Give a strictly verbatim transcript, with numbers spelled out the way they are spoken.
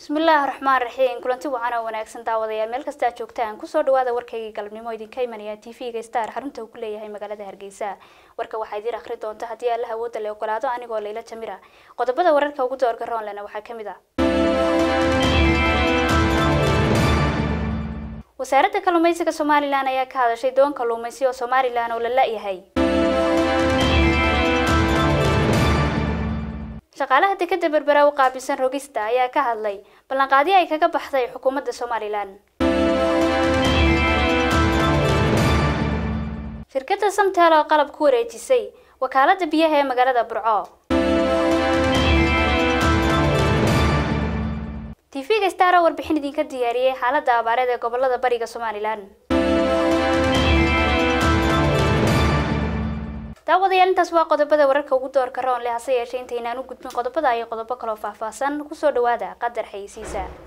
bismillaahi raxmaani raxiim kulanti wacan oo wanaagsan daawadayaal meel kasta aad joogtaan ku soo dhawaada warkayga galabnimo idinka imanaya T V-ga Star xarunta uu ku leeyahay magaalada Hargeysa warka waxa idin akhri doonta hadii Allah awood leh ogolaado anigoo Leila Jamira qodobada wararka ugu doorka roon lana waxa kamid ah wasaaradda kalluumaysiga Soomaaliland ayaa ka hadashay doon kalluumaysi oo Soomaaliland oo la laayahay shaqaalaha dekada berbera u qaabilsan rogista ayaa ka hadlay ballanqaadyo ay kaga baxday xukuumadda Soomaaliland shirkadda Samtel oo qalab ku wareejisay wakaaladda biyaha ee magaalada Burco T V-ga Star warbixin idinka diyaariyay xaaladda abaareed ee gobolada bariga Soomaaliland daawadayaal intaas waa qodobada wararka ugu doorka roon leh hase yeeshee intaynaan u gudbin qodobada ay qodobo kale oo faahfaahsan ku soo dhawaada qadar xayisiisa